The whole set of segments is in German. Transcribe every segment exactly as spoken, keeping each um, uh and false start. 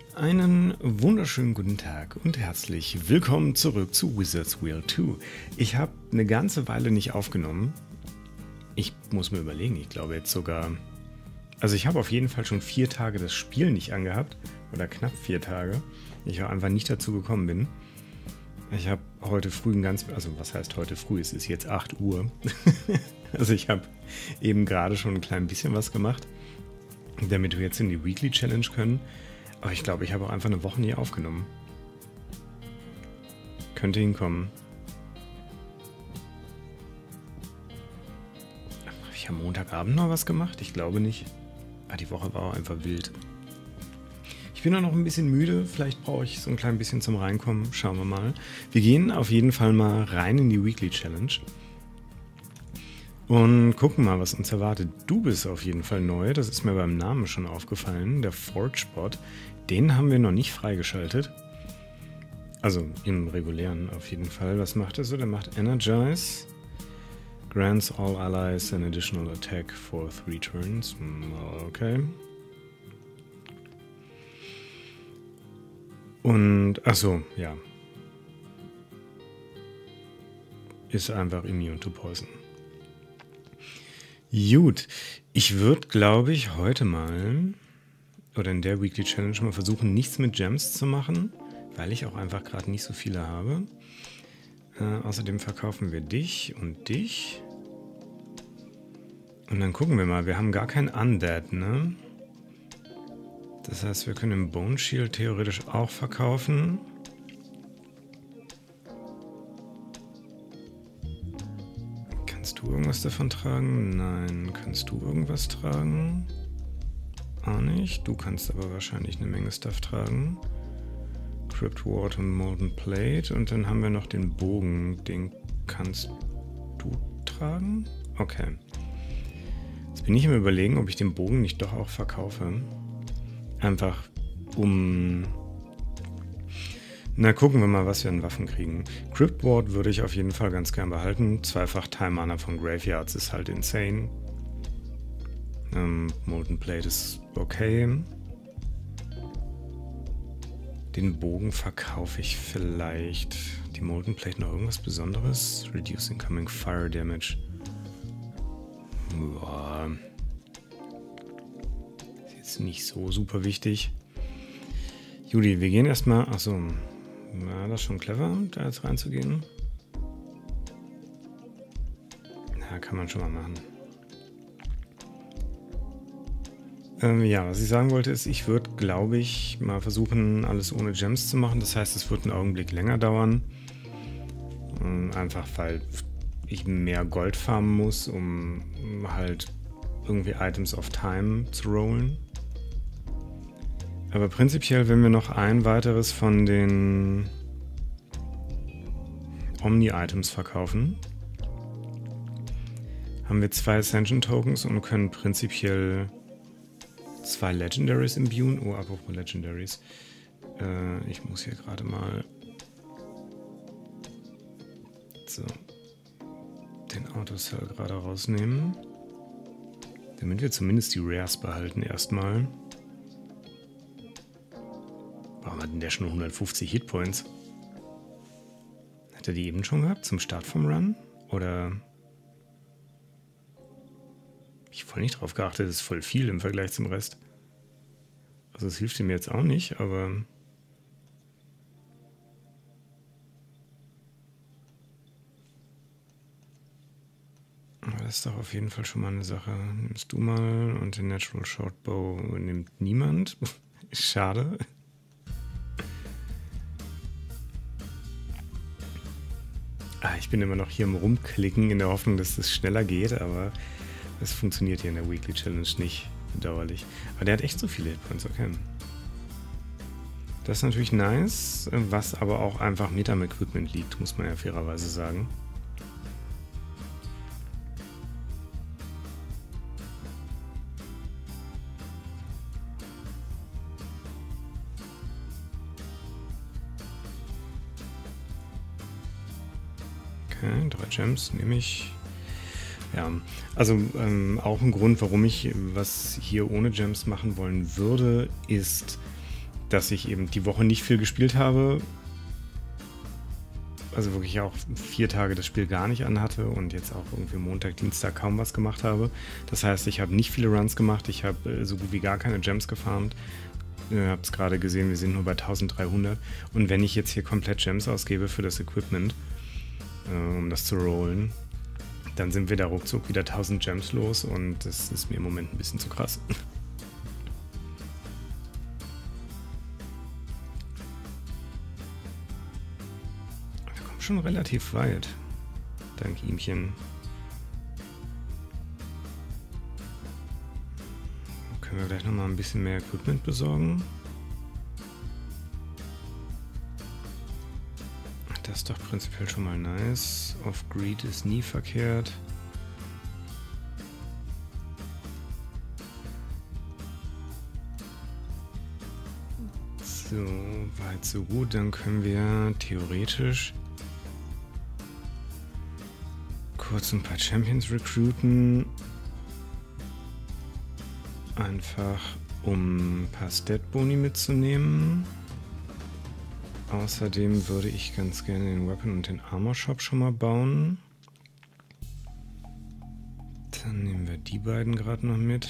Einen wunderschönen guten Tag und herzlich willkommen zurück zu Wizard's Wheel zwei. Ich habe eine ganze Weile nicht aufgenommen. Ich muss mir überlegen, ich glaube jetzt sogar... Also ich habe auf jeden Fall schon vier Tage das Spiel nicht angehabt. Oder knapp vier Tage. Ich auch einfach nicht dazu gekommen bin. Ich habe heute früh ein ganz... Also was heißt heute früh? Es ist jetzt acht Uhr. Also ich habe eben gerade schon ein klein bisschen was gemacht, damit wir jetzt in die Weekly Challenge können. Aber ich glaube, ich habe auch einfach eine Woche nie aufgenommen. Könnte hinkommen. Habe ich am Montagabend noch was gemacht? Ich glaube nicht. Ah, die Woche war auch einfach wild. Ich bin auch noch ein bisschen müde. Vielleicht brauche ich so ein klein bisschen zum Reinkommen. Schauen wir mal. Wir gehen auf jeden Fall mal rein in die Weekly Challenge. Und gucken mal, was uns erwartet. Du bist auf jeden Fall neu. Das ist mir beim Namen schon aufgefallen. Der Forge-Bot. Den haben wir noch nicht freigeschaltet. Also im regulären auf jeden Fall. Was macht er so? Der macht Energize. Grants all allies an additional attack for three turns. Okay. Und, achso, ja. Ist einfach immune to poison. Gut, ich würde, glaube ich, heute mal, oder in der Weekly Challenge mal versuchen, nichts mit Gems zu machen, weil ich auch einfach gerade nicht so viele habe. Äh, außerdem verkaufen wir dich und dich. Und dann gucken wir mal, wir haben gar kein Undead, ne? Das heißt, wir können den Bone Shield theoretisch auch verkaufen. Kannst du irgendwas davon tragen? Nein. Kannst du irgendwas tragen? Auch nicht. Du kannst aber wahrscheinlich eine Menge Stuff tragen. Crypt Ward und Molten Plate. Und dann haben wir noch den Bogen. Den kannst du tragen? Okay. Jetzt bin ich im Überlegen, ob ich den Bogen nicht doch auch verkaufe. Einfach um... Na, gucken wir mal, was wir an Waffen kriegen. Crypt Ward würde ich auf jeden Fall ganz gern behalten. Zweifach Time Mana von Graveyards ist halt insane. Ähm, Molten Plate ist okay. Den Bogen verkaufe ich vielleicht. Die Molten Plate noch irgendwas Besonderes? Reduce Incoming Fire Damage. Boah. Ist jetzt nicht so super wichtig. Juli, wir gehen erstmal... Achso. War das schon clever, da jetzt reinzugehen? Na, kann man schon mal machen. Ähm, ja, was ich sagen wollte ist, ich würde, glaube ich, mal versuchen, alles ohne Gems zu machen. Das heißt, es wird einen Augenblick länger dauern. Ähm, einfach, weil ich mehr Gold farmen muss, um halt irgendwie Items of Time zu rollen. Aber prinzipiell, wenn wir noch ein weiteres von den Omni-Items verkaufen, haben wir zwei Ascension Tokens und können prinzipiell zwei Legendaries imbuen. Oh, apropos Legendaries. Äh, ich muss hier gerade mal so den Autocell gerade rausnehmen, damit wir zumindest die Rares behalten erstmal. Warum hat denn der schon hundertfünfzig Hitpoints? Hat er die eben schon gehabt zum Start vom Run? Oder... Ich habe voll nicht drauf geachtet, das ist voll viel im Vergleich zum Rest. Also es hilft ihm jetzt auch nicht, aber... Aber das ist doch auf jeden Fall schon mal eine Sache. Nimmst du mal und den Natural Shortbow nimmt niemand. Schade. Ah, ich bin immer noch hier am Rumklicken in der Hoffnung, dass das schneller geht, aber das funktioniert hier in der Weekly Challenge nicht dauerlich. Aber der hat echt so viele Hitpoints, okay. Das ist natürlich nice, was aber auch einfach mit am Equipment liegt, muss man ja fairerweise sagen. Okay, drei Gems nehme ich. Ja, also ähm, auch ein Grund, warum ich was hier ohne Gems machen wollen würde, ist, dass ich eben die Woche nicht viel gespielt habe. Also wirklich auch vier Tage das Spiel gar nicht anhatte und jetzt auch irgendwie Montag, Dienstag kaum was gemacht habe. Das heißt, ich habe nicht viele Runs gemacht, ich habe äh, so gut wie gar keine Gems gefarmt. Ihr habt es gerade gesehen, wir sind nur bei eintausenddreihundert. Und wenn ich jetzt hier komplett Gems ausgebe für das Equipment, äh, um das zu rollen, dann sind wir da ruckzuck wieder tausend Gems los und das ist mir im Moment ein bisschen zu krass. Wir kommen schon relativ weit, dank ihmchen. Können wir gleich nochmal ein bisschen mehr Equipment besorgen. Das ist doch prinzipiell schon mal nice. Off-Grid ist nie verkehrt. So, weit so gut. Dann können wir theoretisch kurz ein paar Champions recruiten. Einfach um ein paar Stat-Boni mitzunehmen. Außerdem würde ich ganz gerne den Weapon und den Armor Shop schon mal bauen. Dann nehmen wir die beiden gerade noch mit.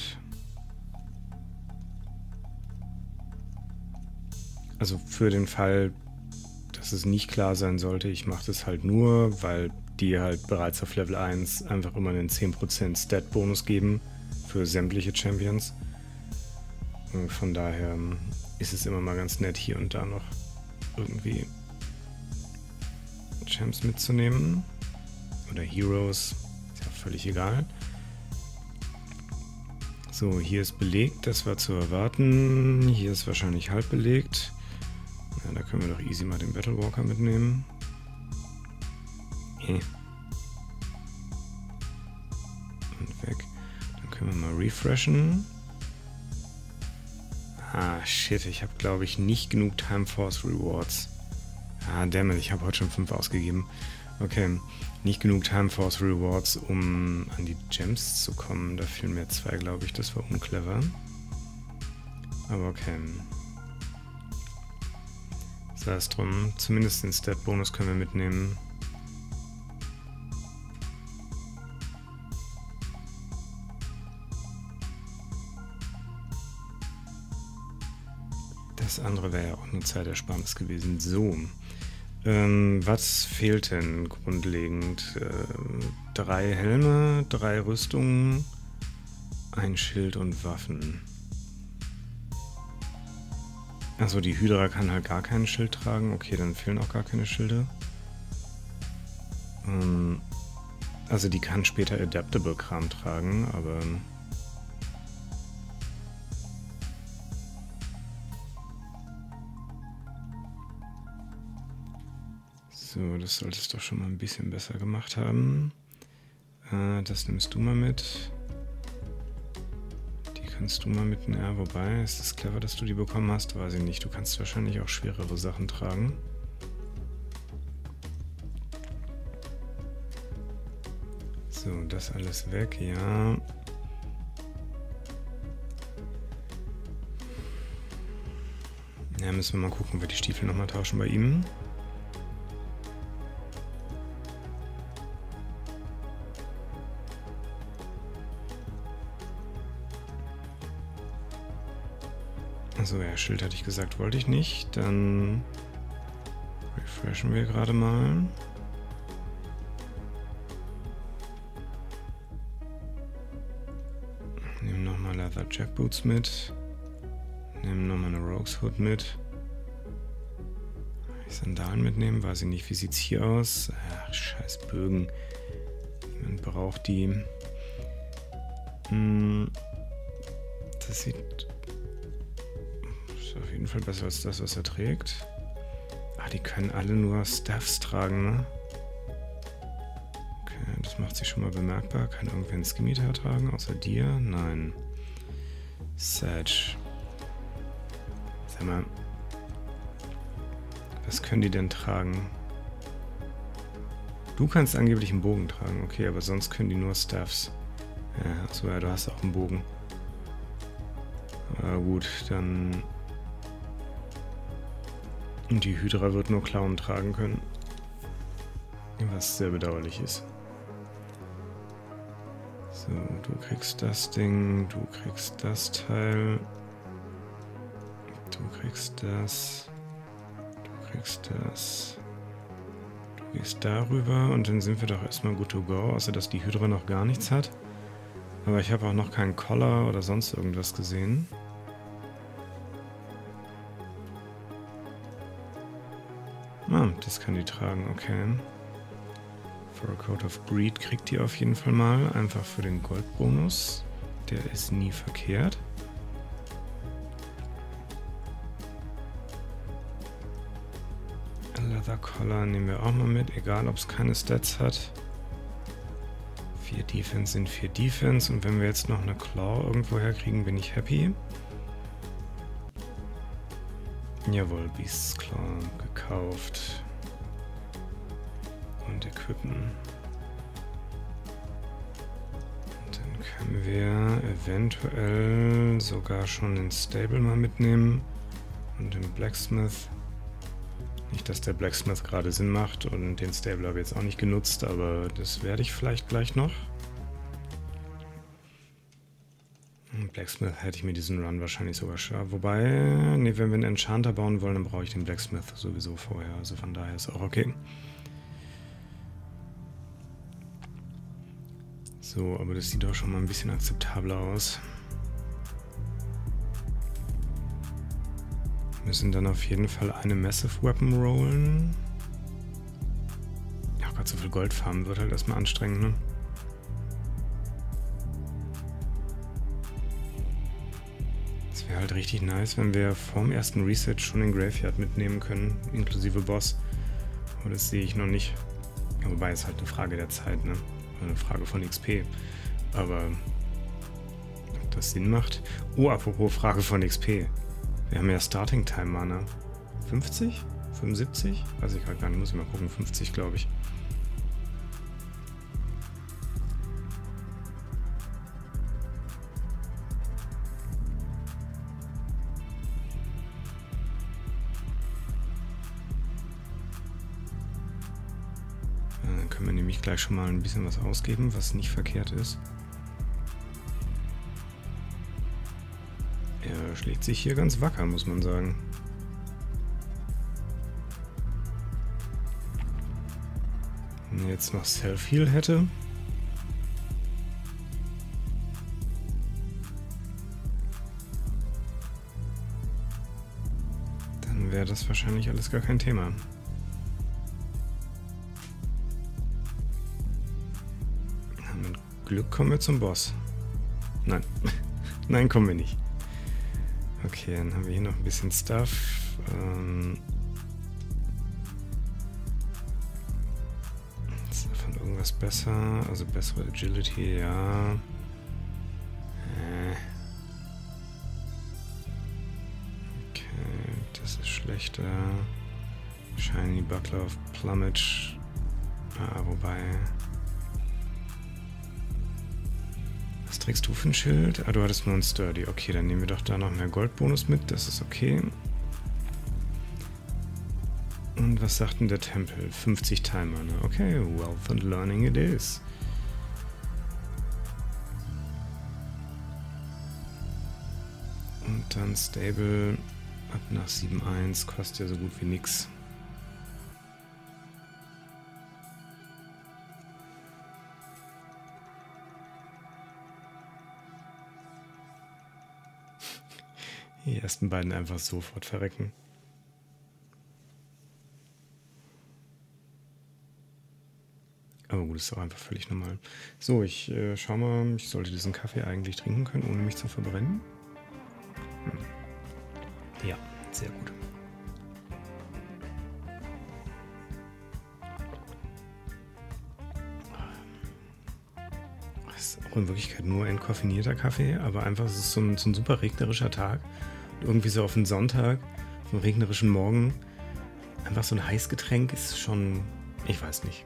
Also für den Fall, dass es nicht klar sein sollte, ich mache das halt nur, weil die halt bereits auf Level eins einfach immer einen zehn Prozent Stat-Bonus geben für sämtliche Champions. Und von daher ist es immer mal ganz nett, hier und da noch irgendwie Champs mitzunehmen. Oder Heroes, ist ja völlig egal. So, hier ist belegt, das war zu erwarten. Hier ist wahrscheinlich halb belegt. Ja, da können wir doch easy mal den Battle Walker mitnehmen. Eh. Und weg. Dann können wir mal refreshen. Ah, shit, ich habe, glaube ich, nicht genug Time Force Rewards. Ah, dammit, ich habe heute schon fünf ausgegeben. Okay, nicht genug Time Force Rewards, um an die Gems zu kommen. Da fehlen mir zwei, glaube ich, das war unclever. Aber okay. Sei es drum, zumindest den Stat-Bonus können wir mitnehmen. Das andere wäre ja auch nur Zeitersparnis gewesen. So, ähm, was fehlt denn grundlegend? Äh, drei Helme, drei Rüstungen, ein Schild und Waffen. Also die Hydra kann halt gar kein Schild tragen. Okay, dann fehlen auch gar keine Schilde. Ähm, also die kann später Adaptable Kram tragen, aber... So, das sollte es doch schon mal ein bisschen besser gemacht haben. Äh, das nimmst du mal mit. Die kannst du mal mitnehmen. Ja, wobei, ist es clever, dass du die bekommen hast? Weiß ich nicht. Du kannst wahrscheinlich auch schwerere Sachen tragen. So, das alles weg, ja. Ja, müssen wir mal gucken, ob wir die Stiefel nochmal tauschen bei ihm. Also ja, Schild hatte ich gesagt, wollte ich nicht. Dann refreshen wir gerade mal. Nehmen nochmal Leather Jackboots mit. Nehmen nochmal eine Rogue's Hood mit. Ich Sandalen mitnehmen, weiß ich nicht. Wie sieht's hier aus? Ach, scheiß Bögen. Niemand braucht die. Hm, das sieht... auf jeden Fall besser als das, was er trägt. Ah, die können alle nur Staffs tragen, ne? Okay, das macht sich schon mal bemerkbar. Kann irgendwer einen Scimitar tragen, außer dir? Nein. Sage. Sag mal. Was können die denn tragen? Du kannst angeblich einen Bogen tragen, okay, aber sonst können die nur Staffs. Ja, achso, ja, du hast auch einen Bogen. Aber gut, dann... Und die Hydra wird nur Klauen tragen können. Was sehr bedauerlich ist. So, du kriegst das Ding, du kriegst das Teil. Du kriegst das. Du kriegst das. Du gehst darüber und dann sind wir doch erstmal good to go, außer dass die Hydra noch gar nichts hat. Aber ich habe auch noch keinen Collar oder sonst irgendwas gesehen. Ah, das kann die tragen, okay. For a Code of Greed kriegt die auf jeden Fall mal, einfach für den Goldbonus. Der ist nie verkehrt. Leather Collar nehmen wir auch mal mit, egal ob es keine Stats hat. Vier Defense sind vier Defense und wenn wir jetzt noch eine Claw irgendwo herkriegen, bin ich happy. Jawohl, Beast's Claw gekauft. Und equippen. Und dann können wir eventuell sogar schon den Stable mal mitnehmen. Und den Blacksmith. Nicht, dass der Blacksmith gerade Sinn macht und den Stable habe ich jetzt auch nicht genutzt, aber das werde ich vielleicht gleich noch. Blacksmith hätte ich mir diesen Run wahrscheinlich sogar schon. Wobei, nee, wenn wir einen Enchanter bauen wollen, dann brauche ich den Blacksmith sowieso vorher. Also von daher ist auch okay. So, aber das sieht doch schon mal ein bisschen akzeptabler aus. Wir müssen dann auf jeden Fall eine Massive Weapon rollen. Ja, Gott, so viel Gold farmen wird halt erstmal anstrengend, ne? Es wäre halt richtig nice, wenn wir vorm ersten Reset schon den Graveyard mitnehmen können, inklusive Boss. Aber das sehe ich noch nicht. Ja, wobei es halt eine Frage der Zeit, ne? Eine Frage von X P. Aber ob das Sinn macht? Oh, apropos Frage von X P. Wir haben ja Starting Time Mana. fünfzig? fünfundsiebzig? Weiß ich gerade gar nicht, muss ich mal gucken. fünfzig, glaube ich. Dann können wir nämlich gleich schon mal ein bisschen was ausgeben, was nicht verkehrt ist. Er schlägt sich hier ganz wacker, muss man sagen. Wenn er jetzt noch Self-Heal hätte. Dann wäre das wahrscheinlich alles gar kein Thema. Ja, mit Glück kommen wir zum Boss. Nein, nein, kommen wir nicht. Okay, dann haben wir hier noch ein bisschen Stuff. Ähm ist davon irgendwas besser? Also bessere Agility, ja. Äh. Okay, das ist schlechter. Shiny Buckler of Plumage. Ah, wobei... Was trägst du für ein Schild? Ah, du hattest nur ein Sturdy. Okay, dann nehmen wir doch da noch mehr Goldbonus mit. Das ist okay. Und was sagt denn der Tempel? fünfzig Timer, ne? Okay, Wealth and Learning it is. Und dann Stable ab nach sieben Punkt eins. Kostet ja so gut wie nix. Die ersten beiden einfach sofort verrecken. Aber gut, ist auch einfach völlig normal. So, ich äh, schau mal, ich sollte diesen Kaffee eigentlich trinken können, ohne mich zu verbrennen. Hm. Ja, sehr gut. Das ist auch in Wirklichkeit nur ein koffinierter Kaffee, aber einfach, es ist so ein, so ein super regnerischer Tag. Irgendwie so auf einen Sonntag, auf einen regnerischen Morgen, einfach so ein Heißgetränk ist schon, ich weiß nicht.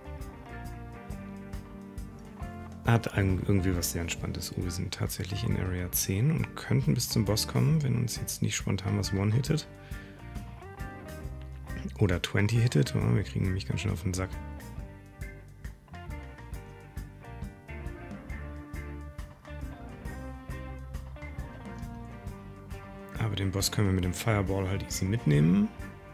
Hat irgendwie was sehr Entspanntes. Oh, wir sind tatsächlich in Area zehn und könnten bis zum Boss kommen, wenn uns jetzt nicht spontan was one-hittet. Oder zwanzig hittet. Oh, wir kriegen nämlich ganz schön auf den Sack. Aber den Boss können wir mit dem Fireball halt easy mitnehmen.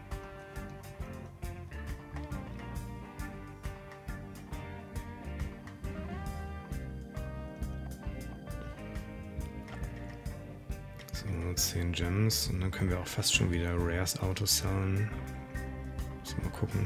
So, zehn Gems und dann können wir auch fast schon wieder Rares autosellen. Mal gucken.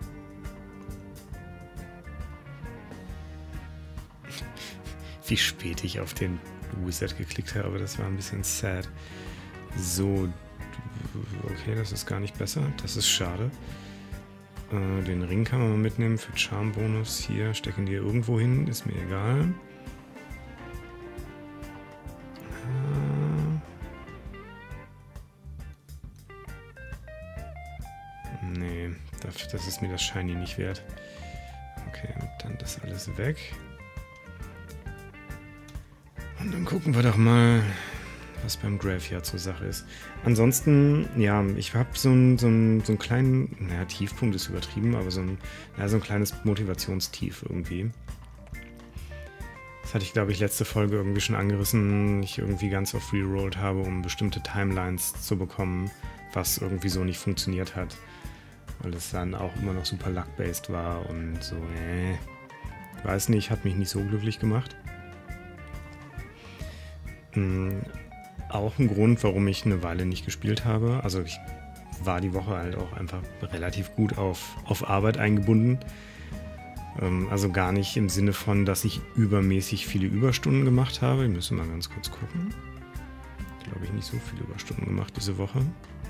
Wie spät ich auf den Wizard geklickt habe, das war ein bisschen sad. So, okay, das ist gar nicht besser. Das ist schade. Äh, den Ring kann man mal mitnehmen für Charm-Bonus. Hier, stecken die irgendwo hin, ist mir egal. Nee, das, das ist mir das Shiny nicht wert. Okay, dann das alles weg. Und dann gucken wir doch mal, was beim Graveyard zur Sache ist. Ansonsten, ja, ich habe so einen so einen, so einen kleinen, naja, Tiefpunkt ist übertrieben, aber so ein, ja, so ein kleines Motivationstief irgendwie. Das hatte ich, glaube ich, letzte Folge irgendwie schon angerissen. Ich irgendwie ganz oft rerollt habe, um bestimmte Timelines zu bekommen, was irgendwie so nicht funktioniert hat. Weil es dann auch immer noch super luck-based war und so, äh, weiß nicht, hat mich nicht so glücklich gemacht. Mhm. Auch ein Grund, warum ich eine Weile nicht gespielt habe. Also ich war die Woche halt auch einfach relativ gut auf, auf Arbeit eingebunden. Ähm, also gar nicht im Sinne von, dass ich übermäßig viele Überstunden gemacht habe. Ich müsste mal ganz kurz gucken. Ich glaube, ich nicht so viele Überstunden gemacht diese Woche.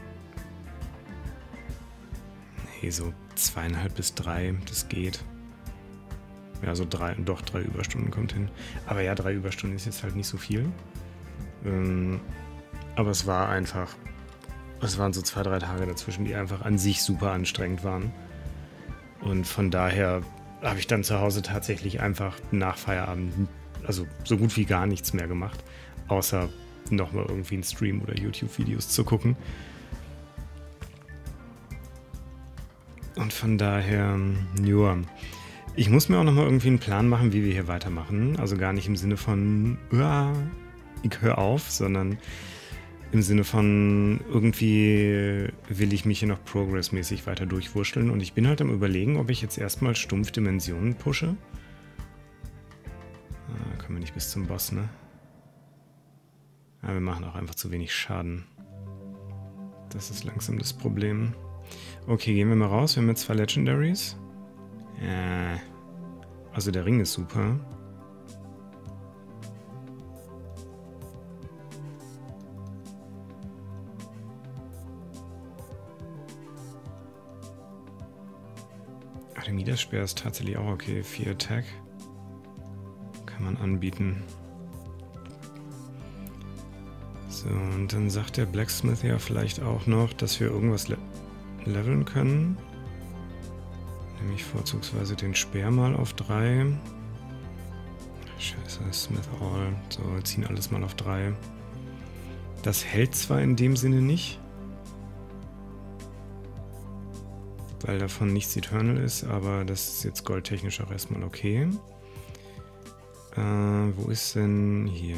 Nee, so zweieinhalb bis drei, das geht. Ja, so drei, doch drei Überstunden kommt hin. Aber ja, drei Überstunden ist jetzt halt nicht so viel. Ähm, aber es war einfach, es waren so zwei, drei Tage dazwischen, die einfach an sich super anstrengend waren. Und von daher habe ich dann zu Hause tatsächlich einfach nach Feierabend, also so gut wie gar nichts mehr gemacht, außer nochmal irgendwie einen Stream oder YouTube-Videos zu gucken. Und von daher, ja, ich muss mir auch nochmal irgendwie einen Plan machen, wie wir hier weitermachen. Also gar nicht im Sinne von, ja, ich höre auf, sondern im Sinne von, irgendwie will ich mich hier noch progressmäßig weiter durchwurschteln. Und ich bin halt am Überlegen, ob ich jetzt erstmal stumpf Dimensionen pushe. Ah, kommen wir nicht bis zum Boss, ne? Ja, wir machen auch einfach zu wenig Schaden. Das ist langsam das Problem. Okay, gehen wir mal raus. Wir haben jetzt zwei Legendaries. Ja, also der Ring ist super. Artemidas Speer ist tatsächlich auch okay. vier Attack. Kann man anbieten. So, und dann sagt der Blacksmith ja vielleicht auch noch, dass wir irgendwas le leveln können. Nämlich vorzugsweise den Speer mal auf drei. Scheiße, Smith All. So, wir ziehen alles mal auf drei. Das hält zwar in dem Sinne nicht, weil davon nichts Eternal ist, aber das ist jetzt goldtechnisch auch erstmal okay. Äh, wo ist denn hier?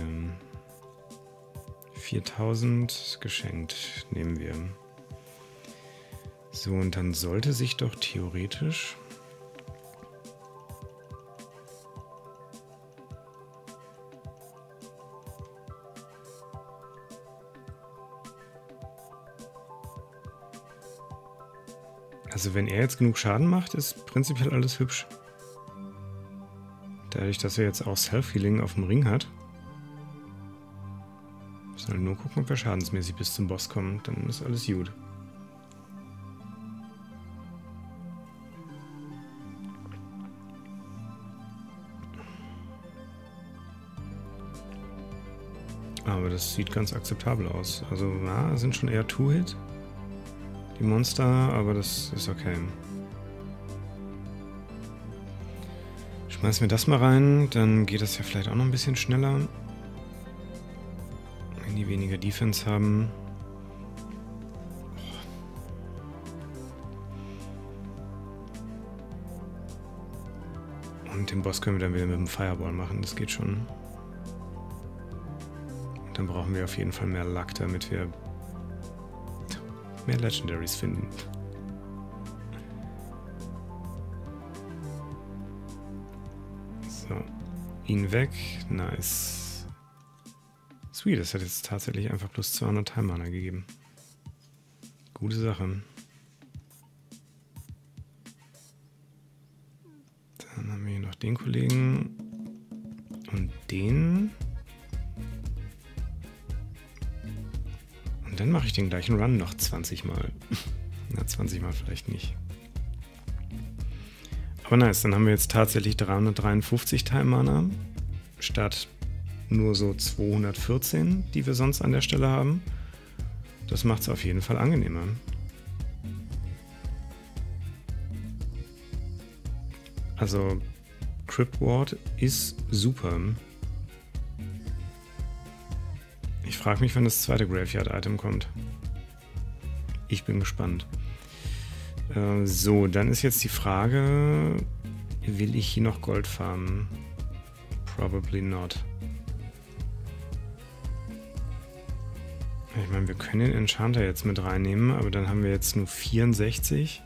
viertausend geschenkt, nehmen wir. So, und dann sollte sich doch theoretisch also wenn er jetzt genug Schaden macht, ist prinzipiell alles hübsch. Dadurch, dass er jetzt auch Self-Healing auf dem Ring hat. Müssen halt nur gucken, ob wir schadensmäßig bis zum Boss kommen. Dann ist alles gut. Aber das sieht ganz akzeptabel aus. Also, na, sind schon eher Two-Hit, die Monster, aber das ist okay. Schmeißen wir das mal rein, dann geht das ja vielleicht auch noch ein bisschen schneller. Wenn die weniger Defense haben. Und den Boss können wir dann wieder mit dem Fireball machen, das geht schon. Und dann brauchen wir auf jeden Fall mehr Luck, damit wir mehr Legendaries finden. So, ihn weg, nice. Sweet, das hat jetzt tatsächlich einfach plus zweihundert Time Mana gegeben. Gute Sache. Dann haben wir hier noch den Kollegen und den. Und dann mache ich den gleichen Run noch zwanzig Mal. Na, zwanzig Mal vielleicht nicht. Aber nice, dann haben wir jetzt tatsächlich dreihundertdreiundfünfzig Time Mana statt nur so zweihundertvierzehn, die wir sonst an der Stelle haben. Das macht es auf jeden Fall angenehmer. Also Crypt Ward ist super. Ich frage mich, wann das zweite Graveyard-Item kommt. Ich bin gespannt. Äh, so, dann ist jetzt die Frage, will ich hier noch Gold farmen? Probably not. Ich meine, wir können den Enchanter jetzt mit reinnehmen, aber dann haben wir jetzt nur vierundsechzig.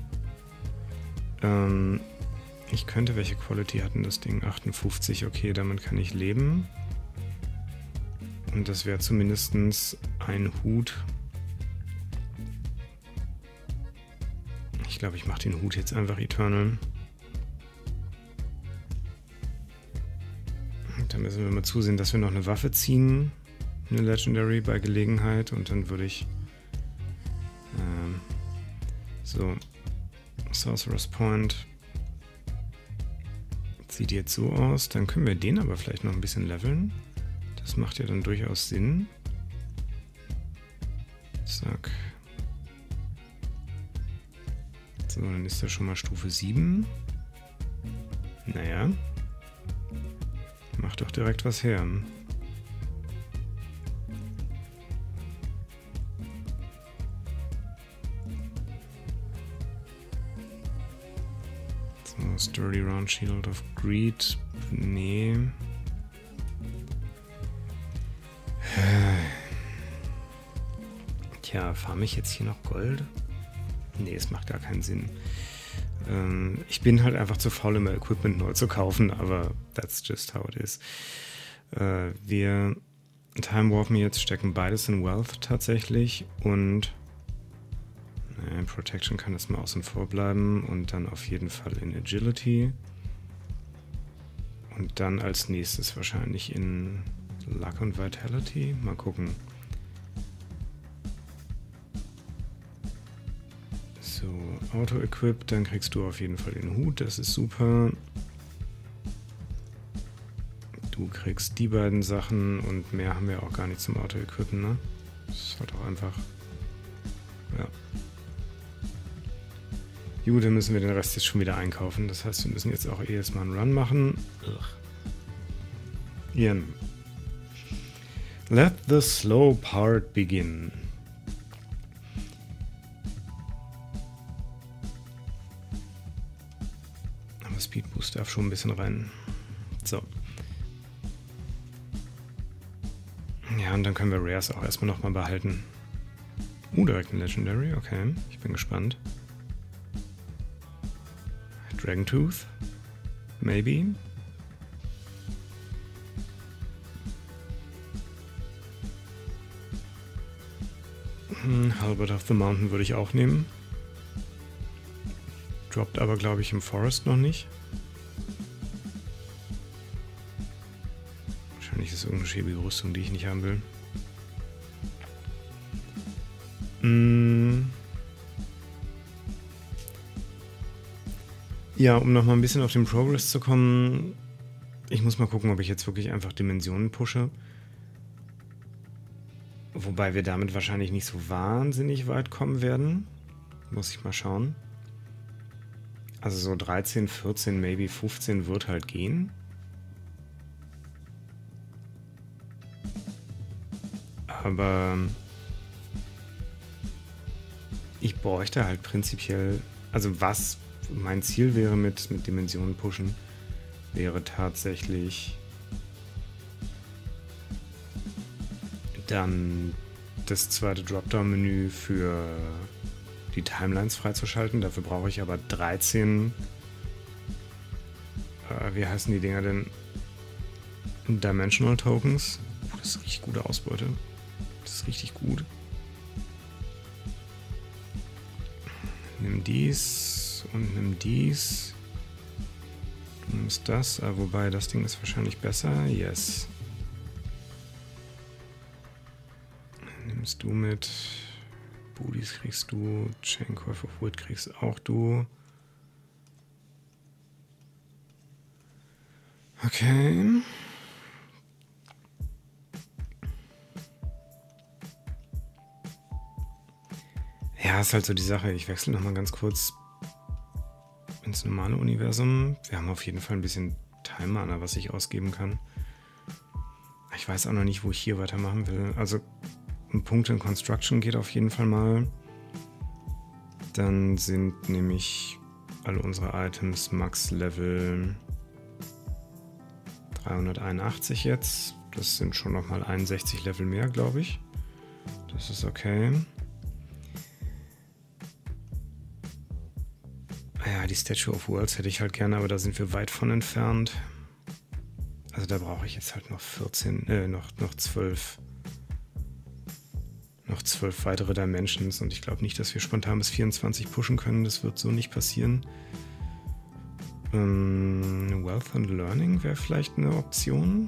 Ähm, ich könnte, welche Quality hatten das Ding? achtundfünfzig, okay, damit kann ich leben. Und das wäre zumindest ein Hut. Ich glaube, ich mache den Hut jetzt einfach Eternal. Und dann müssen wir mal zusehen, dass wir noch eine Waffe ziehen. Eine Legendary bei Gelegenheit. Und dann würde ich... Ähm, so. Sorcerer's Point. Sieht jetzt so aus. Dann können wir den aber vielleicht noch ein bisschen leveln. Das macht ja dann durchaus Sinn. Zack. So, dann ist er schon mal Stufe sieben. Naja. Macht doch direkt was her. So, Sturdy Round Shield of Greed. Nee. Tja, farme ich jetzt hier noch Gold? Nee, es macht gar keinen Sinn. Ähm, ich bin halt einfach zu faul, immer Equipment neu zu kaufen, aber that's just how it is. Äh, wir Time Warpen jetzt, stecken beides in Wealth tatsächlich und äh, Protection kann jetzt mal außen vor bleiben und dann auf jeden Fall in Agility. Und dann als nächstes wahrscheinlich in Luck und Vitality. Mal gucken. So, Auto-Equip, dann kriegst du auf jeden Fall den Hut, das ist super. Du kriegst die beiden Sachen und mehr haben wir auch gar nicht zum Auto-Equippen, ne? Das ist halt auch einfach... Ja. Gut, dann müssen wir den Rest jetzt schon wieder einkaufen. Das heißt, wir müssen jetzt auch eh erstmal einen Run machen. Ugh. Ian. Let the slow part begin. Aber Speed Boost darf schon ein bisschen rein. So. Ja, und dann können wir Rares auch erstmal nochmal behalten. Uh, direkt ein Legendary, okay. Ich bin gespannt. Dragon Tooth? Maybe? Hm, Halberd of the Mountain würde ich auch nehmen. Droppt aber, glaube ich, im Forest noch nicht. Wahrscheinlich ist es irgendeine schäbige Rüstung, die ich nicht haben will. Hm. Ja, um nochmal ein bisschen auf den Progress zu kommen. Ich muss mal gucken, ob ich jetzt wirklich einfach Dimensionen pushe. Wobei wir damit wahrscheinlich nicht so wahnsinnig weit kommen werden. Muss ich mal schauen. Also so dreizehn, vierzehn, maybe fünfzehn wird halt gehen. Aber ich bräuchte halt prinzipiell, also was mein Ziel wäre mit, mit Dimensionen pushen, wäre tatsächlich dann das zweite Dropdown-Menü für die Timelines freizuschalten. Dafür brauche ich aber dreizehn, äh, wie heißen die Dinger denn? Dimensional Tokens. Oh, das ist richtig gute Ausbeute. Das ist richtig gut. Nimm dies und nimm dies. Du nimmst das, äh, wobei das Ding ist wahrscheinlich besser. Yes. Nimmst du mit. Booties kriegst du. Chain Coif of Wood kriegst auch du. Okay. Ja, ist halt so die Sache. Ich wechsle nochmal ganz kurz ins normale Universum. Wir haben auf jeden Fall ein bisschen Time Mana, was ich ausgeben kann. Ich weiß auch noch nicht, wo ich hier weitermachen will. Also ein Punkt in Construction geht auf jeden Fall mal. Dann sind nämlich alle unsere Items Max Level dreihunderteinundachtzig jetzt. Das sind schon nochmal einundsechzig Level mehr, glaube ich. Das ist okay. Ja, die Statue of Worlds hätte ich halt gerne, aber da sind wir weit von entfernt. Also da brauche ich jetzt halt noch vierzehn, äh, noch, noch zwölf. Noch zwölf weitere Dimensions und ich glaube nicht, dass wir spontan bis vierundzwanzig pushen können. Das wird so nicht passieren. Ähm, Wealth and Learning wäre vielleicht eine Option.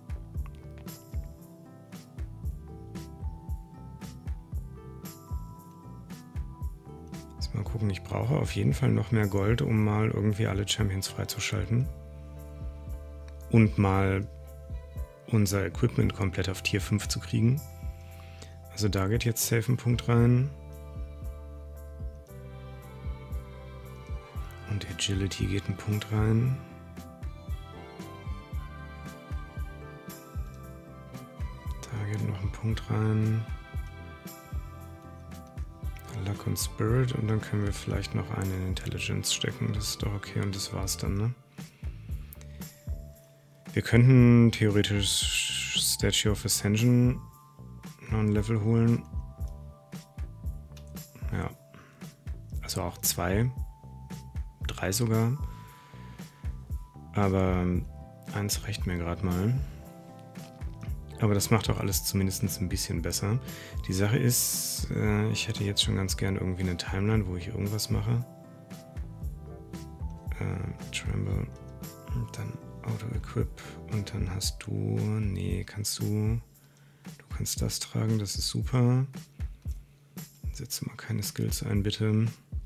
Jetzt mal gucken, ich brauche auf jeden Fall noch mehr Gold, um mal irgendwie alle Champions freizuschalten. Und mal unser Equipment komplett auf Tier fünf zu kriegen. Also da geht jetzt safe ein Punkt rein. Und Agility geht ein Punkt rein. Da geht noch ein Punkt rein. Luck und Spirit. Und dann können wir vielleicht noch einen in Intelligence stecken. Das ist doch okay und das war's dann, ne? Wir könnten theoretisch Statue of Ascension noch ein Level holen. Ja. Also auch zwei. Drei sogar. Aber eins reicht mir gerade mal. Aber das macht auch alles zumindest ein bisschen besser. Die Sache ist, äh, ich hätte jetzt schon ganz gern irgendwie eine Timeline, wo ich irgendwas mache. Äh, Tremble. Und dann Auto-Equip. Und dann hast du... Nee, kannst du... Du kannst das tragen, das ist super. Setze mal keine Skills ein, bitte.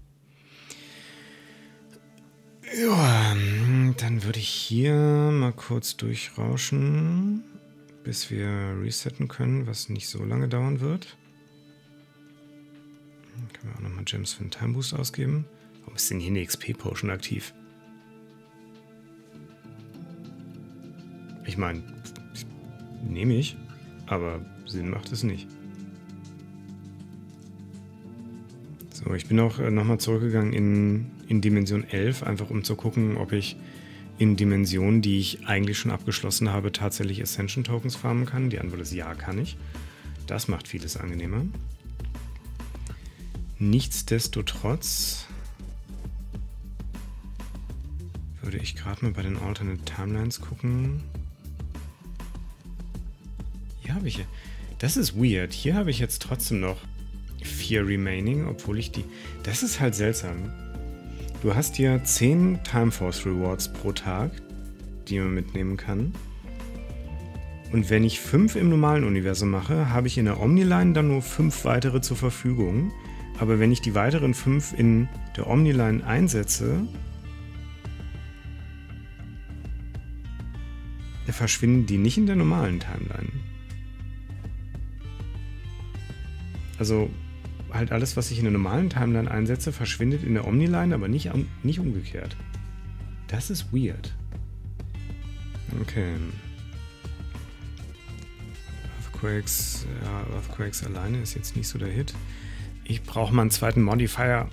Ja, dann würde ich hier mal kurz durchrauschen, bis wir resetten können, was nicht so lange dauern wird. Dann können wir auch nochmal Gems für einen Time Boost ausgeben. Warum ist denn hier eine X P-Potion aktiv? Ich meine, nehme ich, aber Sinn macht es nicht. So, ich bin auch äh, nochmal zurückgegangen in, in Dimension elf, einfach um zu gucken, ob ich in Dimensionen, die ich eigentlich schon abgeschlossen habe, tatsächlich Ascension Tokens farmen kann. Die Antwort ist ja, kann ich. Das macht vieles angenehmer. Nichtsdestotrotz würde ich gerade mal bei den Alternate Timelines gucken. Hier habe ich... Das ist weird. Hier habe ich jetzt trotzdem noch vier Remaining, obwohl ich die... Das ist halt seltsam. Du hast ja zehn Time Force Rewards pro Tag, die man mitnehmen kann. Und wenn ich fünf im normalen Universum mache, habe ich in der Omniline dann nur fünf weitere zur Verfügung. Aber wenn ich die weiteren fünf in der Omniline einsetze, verschwinden die nicht in der normalen Timeline. Also halt alles, was ich in der normalen Timeline einsetze, verschwindet in der Omniline, aber nicht, nicht umgekehrt. Das ist weird. Okay. Earthquakes, ja, Earthquakes alleine ist jetzt nicht so der Hit. Ich brauche mal einen zweiten Modifier.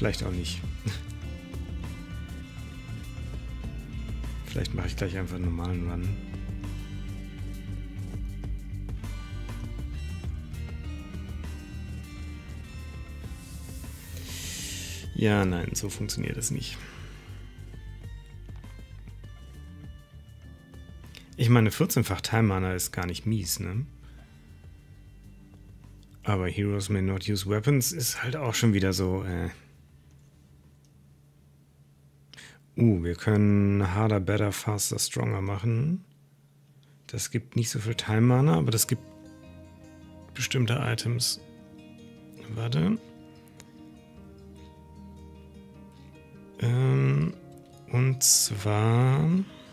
Vielleicht auch nicht. Vielleicht mache ich gleich einfach einen normalen Run. Ja, nein, so funktioniert es nicht. Ich meine, vierzehnfach Time Mana ist gar nicht mies, ne? Aber Heroes may not use weapons ist halt auch schon wieder so, äh. Uh, wir können harder, better, faster, stronger machen. Das gibt nicht so viel Time Mana, aber das gibt bestimmte Items. Warte. Ähm, und zwar...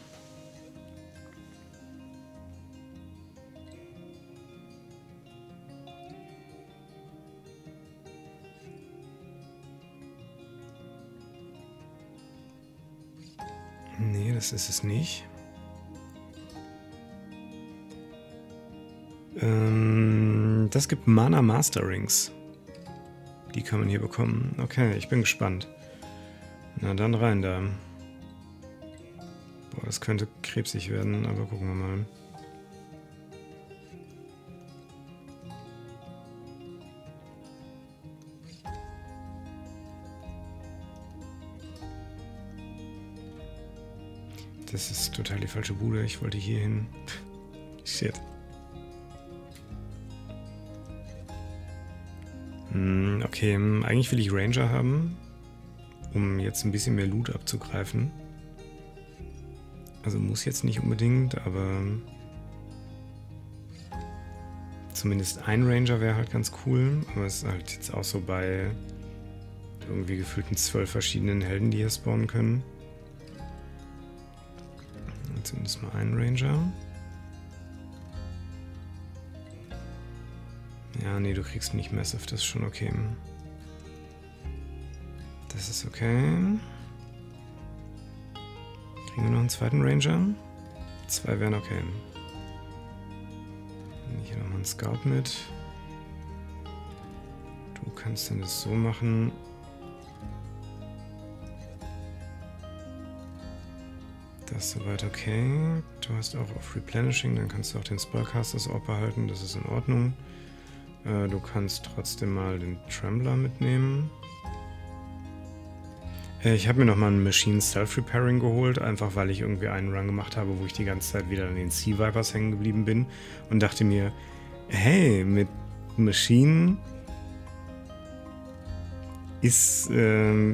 Nee, das ist es nicht. Ähm, das gibt Mana Masterings. Die kann man hier bekommen. Okay, ich bin gespannt. Na dann rein da. Boah, das könnte krebsig werden, aber gucken wir mal. Das ist total die falsche Bude. Ich wollte hier hin. Shit. Hm, okay, eigentlich will ich Ranger haben, um jetzt ein bisschen mehr Loot abzugreifen. Also muss jetzt nicht unbedingt, aber zumindest ein Ranger wäre halt ganz cool. Aber es ist halt jetzt auch so bei irgendwie gefühlten zwölf verschiedenen Helden, die hier spawnen können. Zumindest mal einen Ranger. Ja, nee, du kriegst nicht Massive, das ist schon okay. Das ist okay. Kriegen wir noch einen zweiten Ranger? Zwei wären okay. Nehme ich hier nochmal einen Scout mit. Du kannst dann das so machen. Das ist soweit okay. Du hast auch auf Replenishing, dann kannst du auch den Spellcasters Orb behalten, das ist in Ordnung. Äh, du kannst trotzdem mal den Trembler mitnehmen. Äh, ich habe mir nochmal einen Machine Self-Repairing geholt, einfach weil ich irgendwie einen Run gemacht habe, wo ich die ganze Zeit wieder an den Sea Vipers hängen geblieben bin und dachte mir, hey, mit Machine ist... Ähm,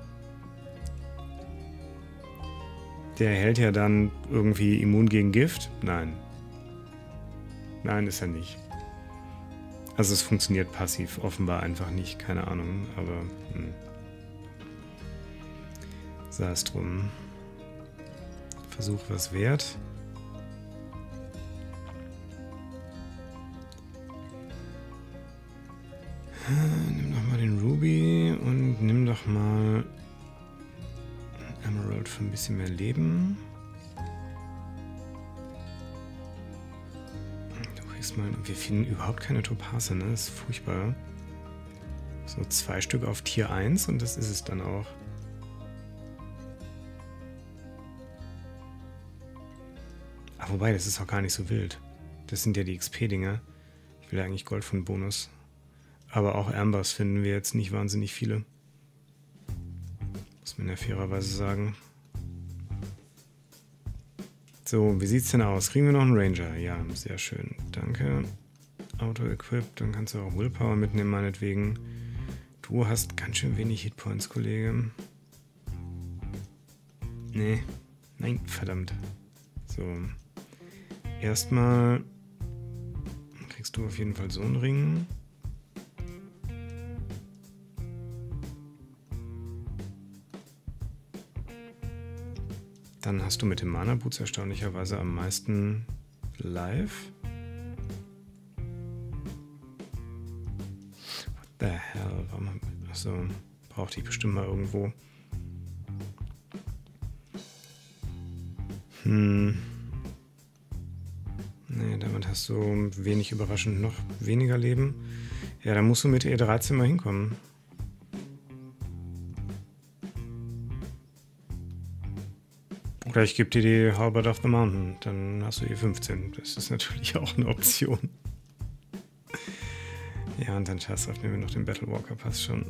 Der hält ja dann irgendwie immun gegen Gift? Nein. Nein, ist er nicht. Also es funktioniert passiv, offenbar einfach nicht, keine Ahnung, aber hm. Sei es drum. Versuch was wert. Nimm doch mal den Ruby und nimm doch mal Emerald für ein bisschen mehr Leben. Du kriegst mal... Wir finden überhaupt keine Topase, ne? Das ist furchtbar. So zwei Stück auf Tier eins und das ist es dann auch. Ach, wobei, das ist auch gar nicht so wild. Das sind ja die X P-Dinger. Ich will ja eigentlich Gold von Bonus. Aber auch Ambers finden wir jetzt nicht wahnsinnig viele. Muss man ja fairerweise sagen. So, wie sieht's denn aus? Kriegen wir noch einen Ranger? Ja, sehr schön. Danke. Auto-Equip, dann kannst du auch Willpower mitnehmen, meinetwegen. Du hast ganz schön wenig Hitpoints, Kollege. Nee. Nein, verdammt. So. Erstmal kriegst du auf jeden Fall so einen Ring. Dann hast du mit dem Mana Boots erstaunlicherweise am meisten Life. What the hell? Warum? Achso, brauchte ich bestimmt mal irgendwo. Hm. Nee, damit hast du wenig überraschend noch weniger Leben. Ja, da musst du mit E dreizehn mal hinkommen. Oder ich gebe dir die Halbert of the Mountain, dann hast du eh fünfzehn. Das ist natürlich auch eine Option. Ja, und dann Chassav nehmen wir noch den Battlewalker, passt schon.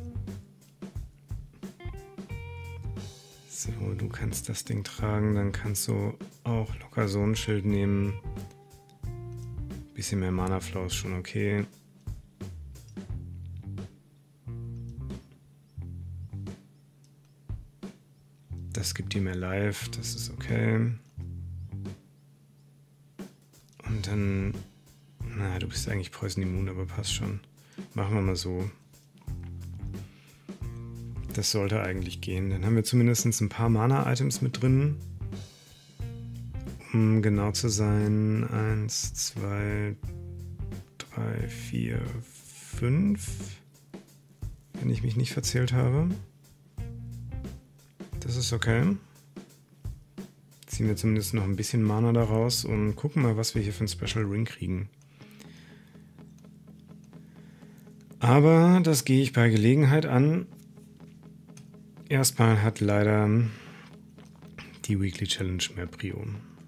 So, du kannst das Ding tragen, dann kannst du auch locker so ein Schild nehmen. Bisschen mehr Mana-Flow ist schon okay. Das gibt dir mehr Life, das ist okay. Und dann, na, du bist eigentlich Poison immun, aber passt schon. Machen wir mal so. Das sollte eigentlich gehen. Dann haben wir zumindest ein paar Mana-Items mit drin. Um genau zu sein, eins, zwei, drei, vier, fünf. Wenn ich mich nicht verzählt habe. Das ist okay. Ziehen wir zumindest noch ein bisschen Mana daraus und gucken mal, was wir hier für ein Special Ring kriegen. Aber das gehe ich bei Gelegenheit an. Erstmal hat leider die Weekly Challenge mehr Prio.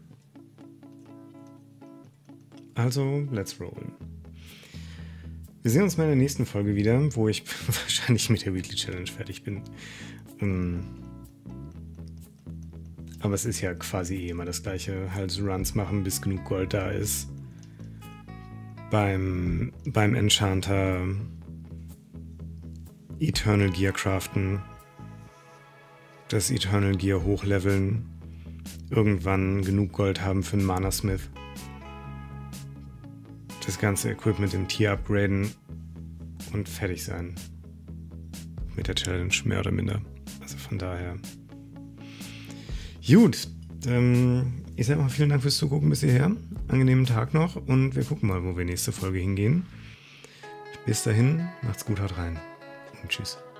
Also, let's roll. Wir sehen uns mal in der nächsten Folge wieder, wo ich wahrscheinlich mit der Weekly Challenge fertig bin. Aber es ist ja quasi eh immer das gleiche, halt so Runs machen, bis genug Gold da ist. Beim, beim Enchanter Eternal Gear craften, das Eternal Gear hochleveln, irgendwann genug Gold haben für einen Mana Smith, das ganze Equipment im Tier upgraden und fertig sein. Mit der Challenge, mehr oder minder. Also von daher. Gut, ähm, ich sage mal vielen Dank fürs Zugucken bis hierher. Angenehmen Tag noch und wir gucken mal, wo wir nächste Folge hingehen. Bis dahin, macht's gut, haut rein und tschüss.